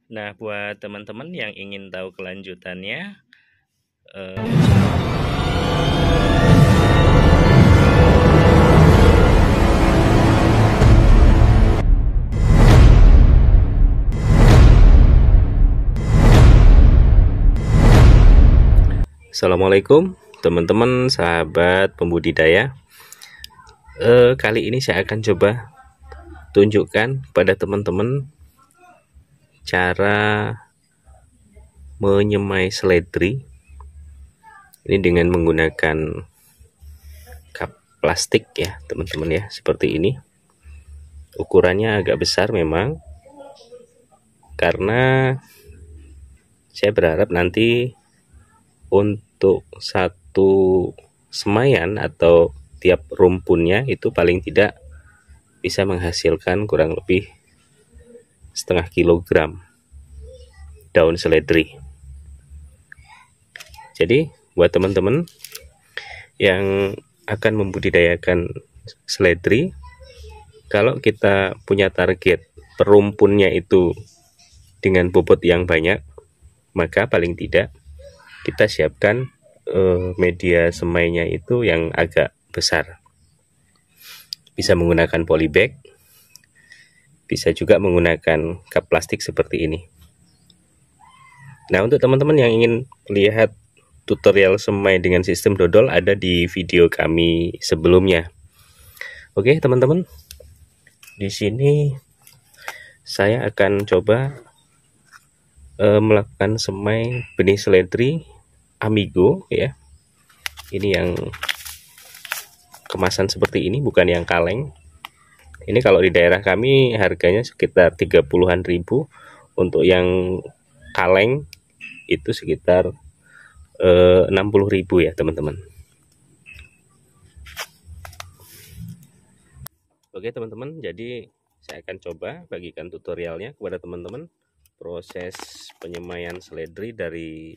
Nah, buat teman-teman yang ingin tahu kelanjutannya, eh, Assalamualaikum teman-teman sahabat pembudidaya. Kali ini saya akan coba tunjukkan pada teman-teman cara menyemai seledri ini dengan menggunakan cup plastik ya teman-teman ya, seperti ini. Ukurannya agak besar memang, karena saya berharap nanti untuk satu semaian atau tiap rumpunnya itu paling tidak bisa menghasilkan kurang lebih setengah kilogram daun seledri. Jadi buat teman-teman yang akan membudidayakan seledri, kalau kita punya target perumpunnya itu dengan bobot yang banyak, maka paling tidak kita siapkan media semainya itu yang agak besar. Bisa menggunakan polybag, bisa juga menggunakan cup plastik seperti ini. Nah, untuk teman-teman yang ingin melihat tutorial semai dengan sistem dodol, ada di video kami sebelumnya. Oke, teman-teman. Di sini saya akan coba melakukan semai benih seledri Amigo ya. Ini yang kemasan seperti ini, bukan yang kaleng. Ini kalau di daerah kami harganya sekitar 30-an ribu. Untuk yang kaleng itu sekitar 60.000 ya teman-teman. Oke teman-teman, jadi saya akan coba bagikan tutorialnya kepada teman-teman, proses penyemaian seledri dari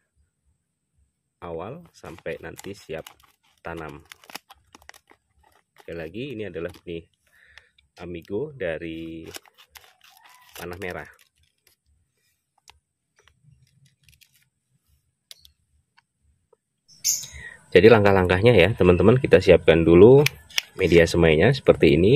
awal sampai nanti siap tanam. Sekali lagi, ini adalah benih Amigo dari tanah merah. Jadi langkah-langkahnya ya teman-teman, kita siapkan dulu media semainya seperti ini.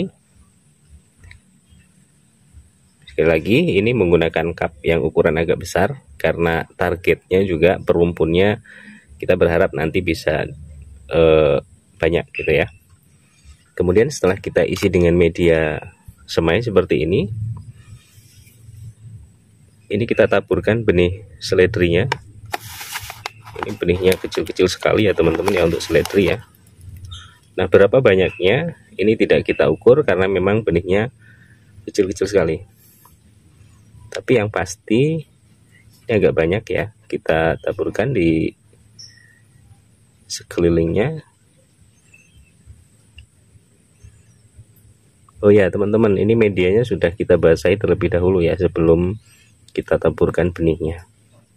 Sekali lagi, ini menggunakan cup yang ukuran agak besar, karena targetnya juga perumpunnya kita berharap nanti bisa banyak gitu ya. Kemudian setelah kita isi dengan media semai seperti ini kita taburkan benih seledrinya. Ini benihnya kecil-kecil sekali ya teman-teman ya untuk seledri ya. Nah, berapa banyaknya ini tidak kita ukur karena memang benihnya kecil-kecil sekali. Tapi yang pasti ini agak banyak ya, kita taburkan di sekelilingnya. Oh ya teman-teman, ini medianya sudah kita basahi terlebih dahulu ya sebelum kita taburkan benihnya.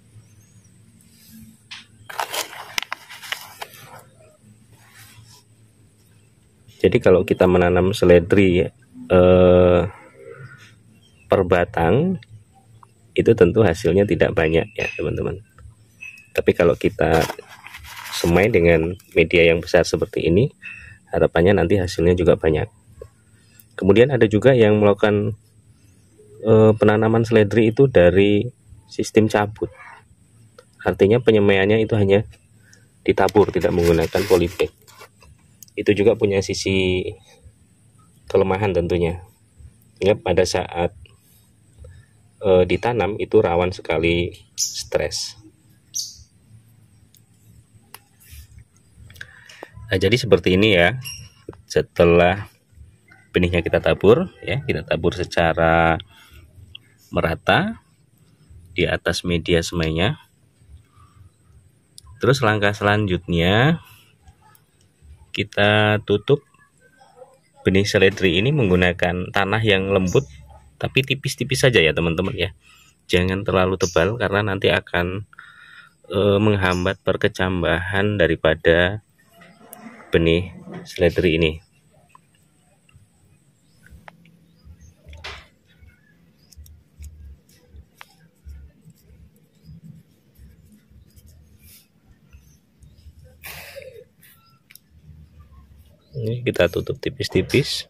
Jadi kalau kita menanam seledri per batang, itu tentu hasilnya tidak banyak ya teman-teman. Tapi kalau kita semai dengan media yang besar seperti ini, harapannya nanti hasilnya juga banyak. Kemudian ada juga yang melakukan penanaman seledri itu dari sistem cabut. Artinya penyemaiannya itu hanya ditabur, tidak menggunakan polybag. Itu juga punya sisi kelemahan tentunya. Sehingga pada saat ditanam itu rawan sekali stres. Nah, jadi seperti ini ya. Setelah benihnya kita tabur ya, kita tabur secara merata di atas media semainya. Terus langkah selanjutnya kita tutup benih seledri ini menggunakan tanah yang lembut tapi tipis-tipis saja ya teman-teman ya. Jangan terlalu tebal karena nanti akan menghambat perkecambahan daripada benih seledri ini. Ini kita tutup tipis-tipis.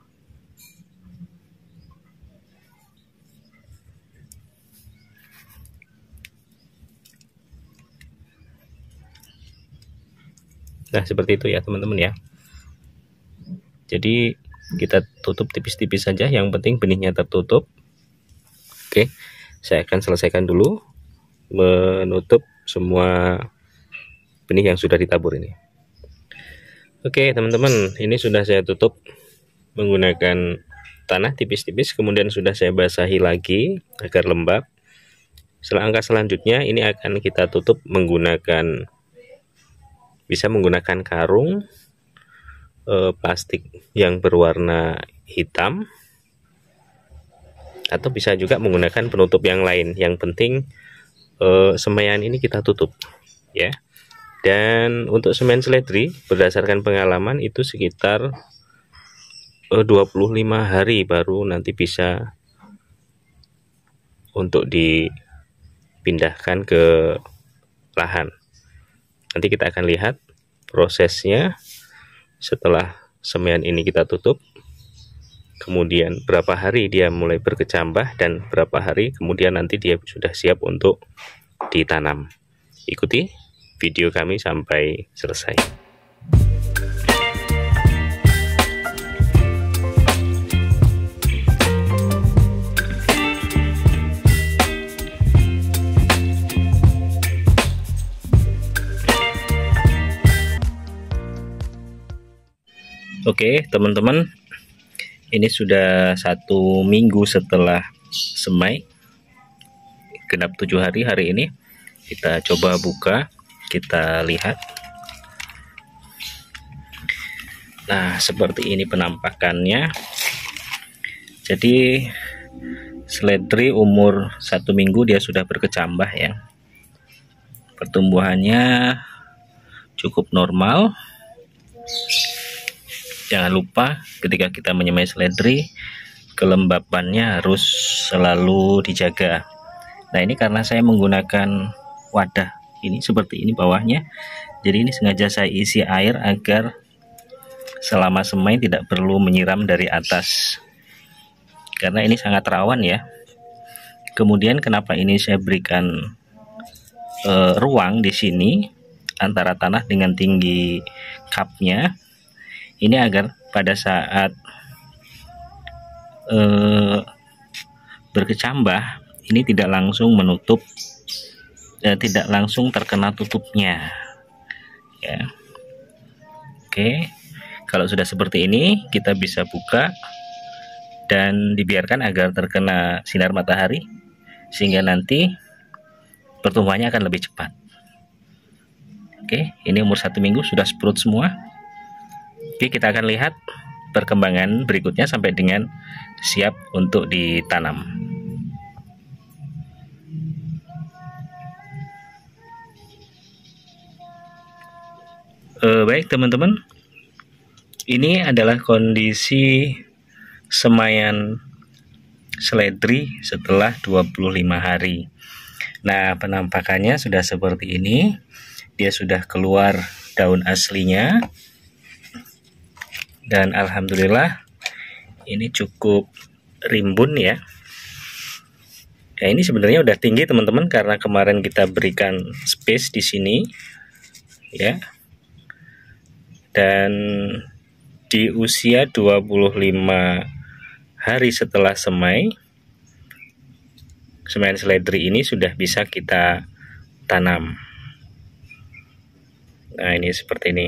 Nah, seperti itu ya teman-teman ya. Jadi kita tutup tipis-tipis saja, yang penting benihnya tertutup. Oke, saya akan selesaikan dulu menutup semua benih yang sudah ditabur ini. Oke teman-teman, ini sudah saya tutup menggunakan tanah tipis-tipis, kemudian sudah saya basahi lagi agar lembab. Langkah selanjutnya ini akan kita tutup menggunakan, bisa menggunakan karung plastik yang berwarna hitam, atau bisa juga menggunakan penutup yang lain. Yang penting semaian ini kita tutup ya. Dan untuk semen seledri berdasarkan pengalaman itu sekitar 25 hari baru nanti bisa untuk dipindahkan ke lahan. Nanti kita akan lihat prosesnya setelah semen ini kita tutup, kemudian berapa hari dia mulai berkecambah dan berapa hari kemudian nanti dia sudah siap untuk ditanam. Ikuti video kami sampai selesai. Oke teman-teman, ini sudah 1 minggu setelah semai, genap 7 hari hari ini. Kita coba buka, kita lihat. Nah, seperti ini penampakannya. Jadi seledri umur 1 minggu dia sudah berkecambah ya. Pertumbuhannya cukup normal. Jangan lupa ketika kita menyemai seledri, kelembabannya harus selalu dijaga. Nah, ini karena saya menggunakan wadah ini seperti ini bawahnya, jadi ini sengaja saya isi air agar selama semai tidak perlu menyiram dari atas, karena ini sangat rawan ya. Kemudian kenapa ini saya berikan ruang di sini antara tanah dengan tinggi cupnya, ini agar pada saat berkecambah ini tidak langsung menutup, tidak langsung terkena tutupnya ya. Oke, kalau sudah seperti ini kita bisa buka dan dibiarkan agar terkena sinar matahari sehingga nanti pertumbuhannya akan lebih cepat. Oke, ini umur 1 minggu sudah sprout semua. Oke, kita akan lihat perkembangan berikutnya sampai dengan siap untuk ditanam. Baik teman-teman, ini adalah kondisi semaian seledri setelah 25 hari. Nah, penampakannya sudah seperti ini. Dia sudah keluar daun aslinya. Dan alhamdulillah ini cukup rimbun ya. Ya, ini sebenarnya udah tinggi teman-teman karena kemarin kita berikan space di sini ya. Dan di usia 25 hari setelah semai, semaian seledri ini sudah bisa kita tanam. Nah, ini seperti ini.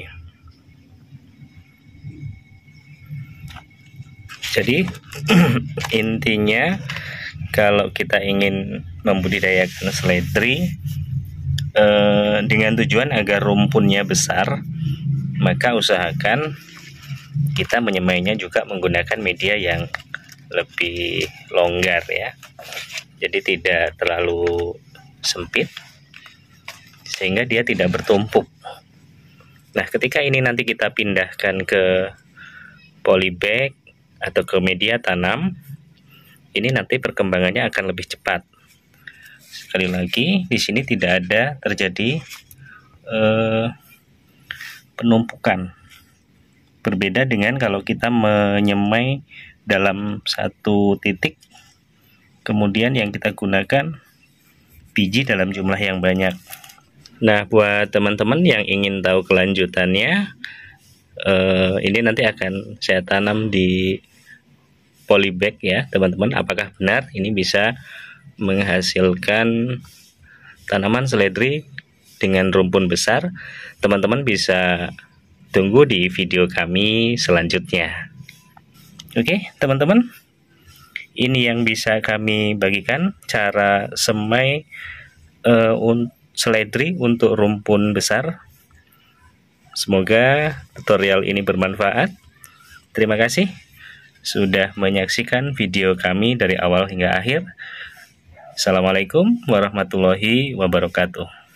Jadi intinya kalau kita ingin membudidayakan seledri dengan tujuan agar rumpunnya besar, maka usahakan kita menyemainya juga menggunakan media yang lebih longgar ya. Jadi tidak terlalu sempit sehingga dia tidak bertumpuk. Nah, ketika ini nanti kita pindahkan ke polybag atau ke media tanam, ini nanti perkembangannya akan lebih cepat. Sekali lagi, di sini tidak ada terjadi penumpukan Berbeda dengan kalau kita menyemai dalam satu titik, kemudian yang kita gunakan biji dalam jumlah yang banyak. Nah, buat teman-teman yang ingin tahu kelanjutannya, ini nanti akan saya tanam di polybag ya teman-teman. Apakah benar ini bisa menghasilkan tanaman seledri dengan rumpun besar? Teman-teman bisa tunggu di video kami selanjutnya. Oke teman-teman, ini yang bisa kami bagikan cara semai seledri untuk rumpun besar. Semoga tutorial ini bermanfaat. Terima kasih sudah menyaksikan video kami dari awal hingga akhir. Assalamualaikum warahmatullahi wabarakatuh.